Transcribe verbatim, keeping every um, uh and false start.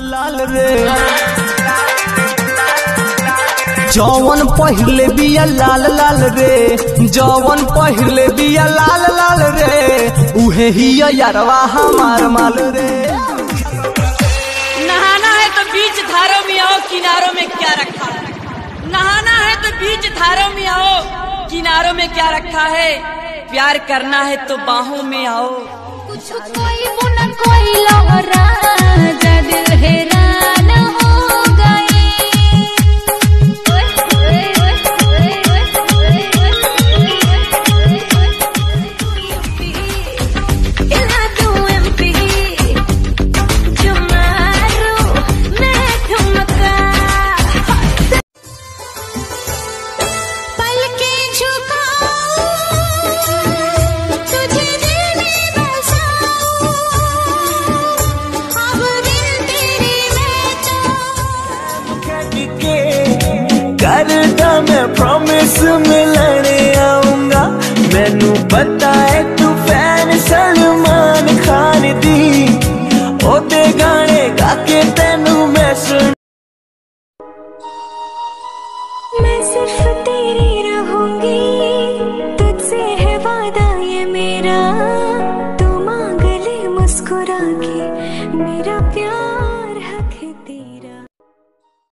लाल रे जौवन पहिरले बिया लाल लाल रे जौवन पहिरले बिया लाल लाल रे उहे ही यारवा हमार माल रे। नहाना है तो बीच धारों में आओ, किनारों में क्या रखा है। नहाना है तो बीच धारों में आओ, किनारों में क्या रखा है। प्यार करना है तो बाहों में आओ। कुछ कोई बुना कोई लहरा दिल हैरान हो गए। करदा मैं प्रॉमिस मिलने आऊंगा, मैनू पता है तू फैन सलमान खान दी, ओदे गाने गा के तेनू मैं सुन। मैं सिर्फ तेरी रहूंगी।